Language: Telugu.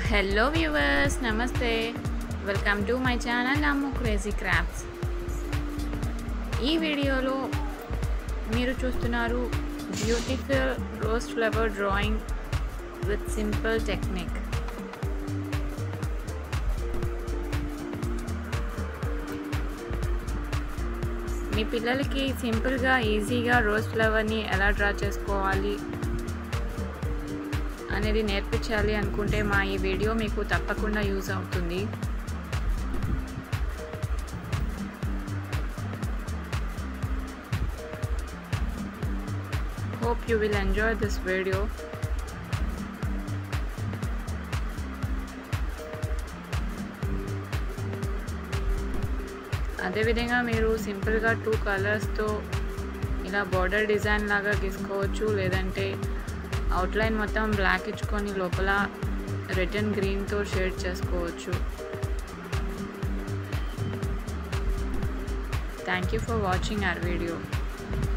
హలో వ్యూవర్స్, నమస్తే. Welcome to my channel Ammu crazy crafts. ఈ వీడియోలో మీరు చూస్తున్నారు beautiful rose flower drawing with simple technique. మీ పిల్లలకి సింపుల్గా ఈజీగా రోజ్ ఫ్లవర్ని ఎలా డ్రా చేసుకోవాలి అనేది నేర్పించాలి అనుకుంటే మా ఈ వీడియో మీకు తప్పకుండా యూజ్ అవుతుంది. Hope you will enjoy this video. అదేవిధంగా మీరు సింపుల్గా 2 కలర్స్తో ఇలా బార్డర్ డిజైన్ లాగా గీసుకోవచ్చు, లేదంటే అవుట్లైన్ మొత్తం బ్లాక్ ఇచ్చుకొని లోపల రెడ్ అండ్ గ్రీన్తో షేడ్ చేసుకోవచ్చు. Thank you for watching our video.